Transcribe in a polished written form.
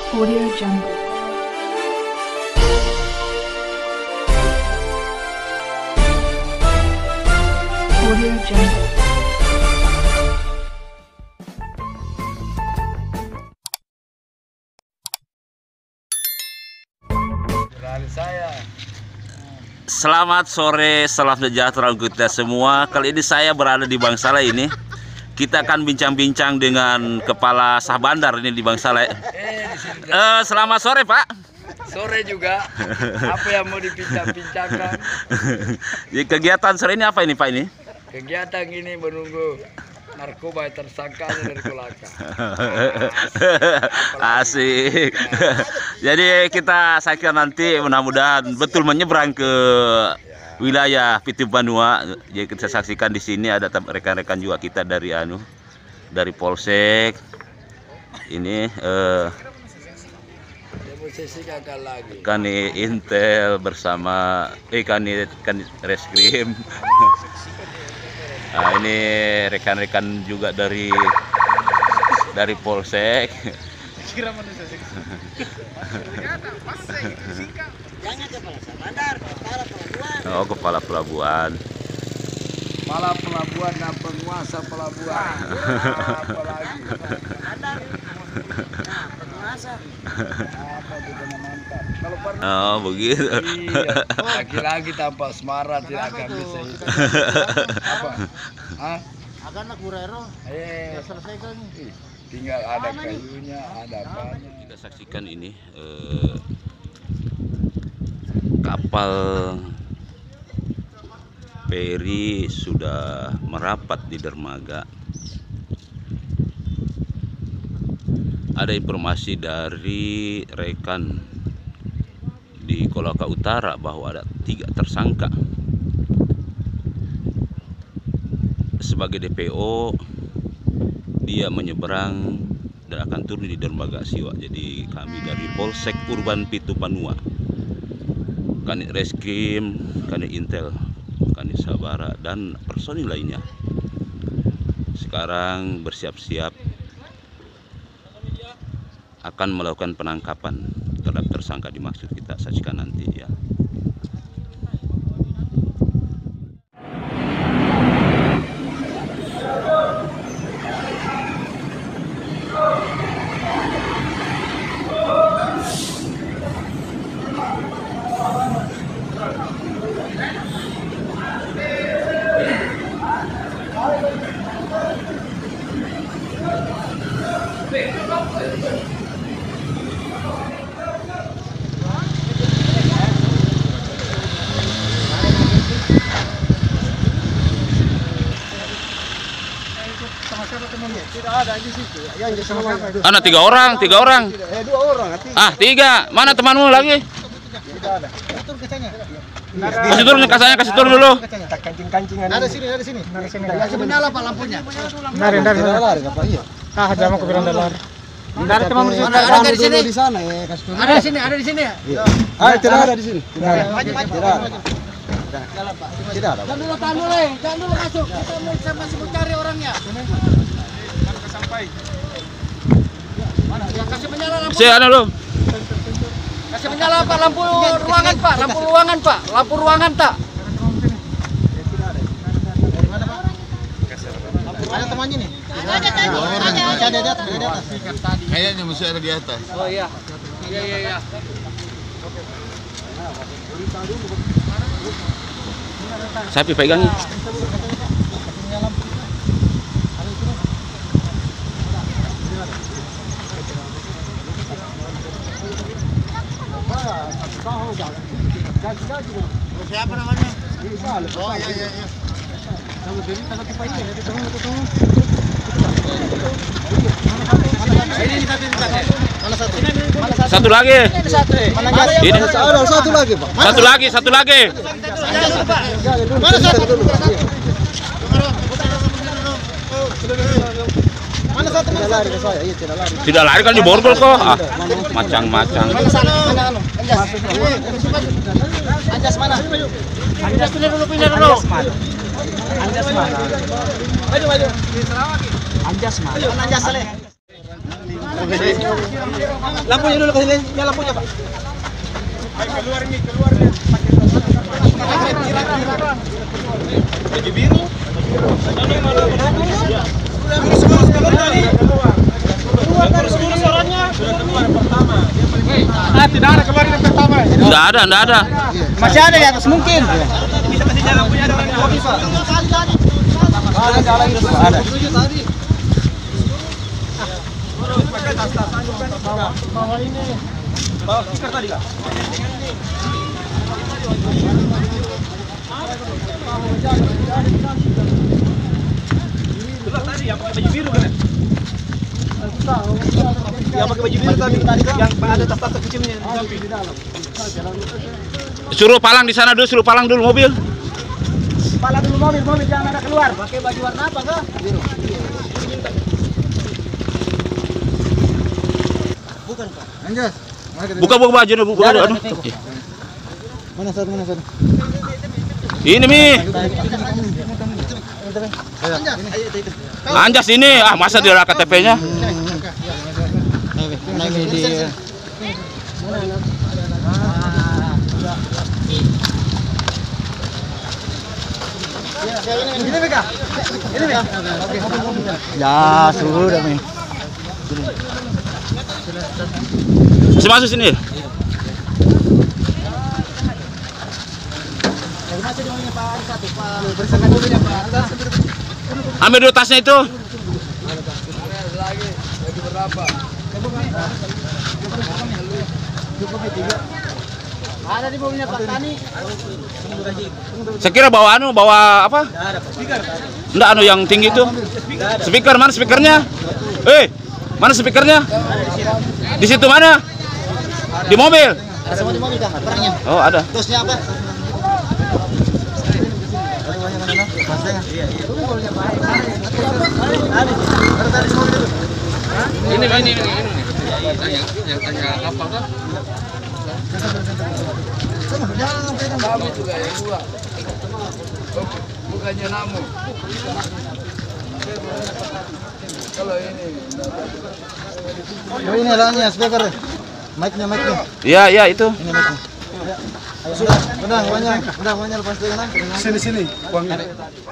Audio Jungle. Audio Jungle. Selamat sore, salam sejahtera untuk kita semua. Kali ini saya berada di Bangsale ini. Kita akan bincang-bincang dengan Kepala Sah Bandar ini di Bangsale. Selamat sore, Pak. Sore juga. Apa yang mau dibincang-bincangkan? Kegiatan sore ini apa ini, Pak ini? Kegiatan ini menunggu narkoba tersangka dari Kolaka. Asik. Jadi saya kira nanti mudah-mudahan betul menyeberang ke wilayah Pitu Banua. Jadi kita saksikan di sini ada rekan-rekan juga kita dari dari Polsek. Ini Kani Intel bersama Kani Reskrim. Nah, ini rekan-rekan juga dari Polsek. Oh, kepala pelabuhan. Kepala pelabuhan dan penguasa pelabuhan. Apalagi. Oh, begitu. Lagi-lagi tanpa asmara tidak akan bisa itu. Apa? Hah? Akan nak burero. Selesaikan. Tinggal ada kayunya, ada apanya. Kita saksikan ini kapal feri sudah merapat di dermaga. Ada informasi dari rekan di Kolaka Utara bahwa ada 3 tersangka. Sebagai DPO, dia menyeberang dan akan turun di dermaga Siwa. Jadi kami dari Polsek Urban Pitu Banua, Kanit Reskrim, Kanit Intel, Kanit Sabara, dan personil lainnya sekarang bersiap-siap akan melakukan penangkapan terhadap tersangka dimaksud. Kita saksikan nanti ya. Tidak ada di situ. Ya, Anak 3 orang. 2 orang. 3. Mana temanmu lagi? Tidak ada. Turun kacanya. Kasih turun dulu. Kancing-kancingan. Ada sini. Ya, menyala Pak lampunya. Tidak lari apa iya? Jangan aku bilang dalar. Ada teman Ada di sini. Di sana ya, kasih turun. Ada di sini ya? Tidak ada di sini. Tidak ada. Tidak ada. Jangan dulu masuk. Kita masih mencari orangnya. Sampai. Mana? Kasih menyala lampu. Kasih menyala Pak, lampu ruangan Pak, lampu ruangan tak. Ada temannya nih. Ada di atas. Kayaknya masih ada di atas. Oh iya. Iya. Saya pegangi. Siapa namanya? Oh iya. Satu lagi. Ini Ada satu lagi, Pak. satu lagi. Mana satu? Mana satu? Tidak lari ke saya, iya tidak lari. Tidak lari kan di borgol kok. Macang-macang. Anjas mana? Anjas pindah dulu. Anjas mana? Maju. Anjas mana? Anjas Saleh. Lampunya dulu kasih nyala lampunya, Pak. Baju biru. Tidak ada keluar yang pertama. Enggak ada. Masih ada di atas mungkin. Bisa kasih nyala lampunya ada orang yang bisa. Ada. Bawa ini. Bawa stiker tadi, Kak. Tadi yang pakai baju biru kan? Yang pakai baju biru tadi, yang ada tas-tas kecilnya di dalam. Suruh palang di sana dulu, suruh palang dulu mobil. Pala dulu mobil jangan ada keluar. Pakai baju warna apa, Kak? Biru. Bukan, Pak. Anjas. Buka baju dulu, buka dulu. Aduh. Mana satu? Ini Mi. Anjas ini, masa dia ada KTP-nya? Ini Mika. Ini Mika. Ya, sudah nih. Masuk sini. Ambil dulu tasnya itu. Lagi berapa? Ada di mobilnya Pak Tani. Saya kira bawa apa? Enggak, yang tinggi itu. Speaker, mana speakernya? Mana speakernya? Di situ mana? Di mobil. Ada semua di mobil, Kang. Barangnya. Oh, ada. Tosnya apa? Ini. Yang tanya apa kan? Kami juga yang dua. Bukannya namu. Kalau ini. Oh, ini alatnya speaker. Mic-nya. Iya, itu. Ini mic-nya. Udah, banyak lepas dulu kan. Sini. Uang ini.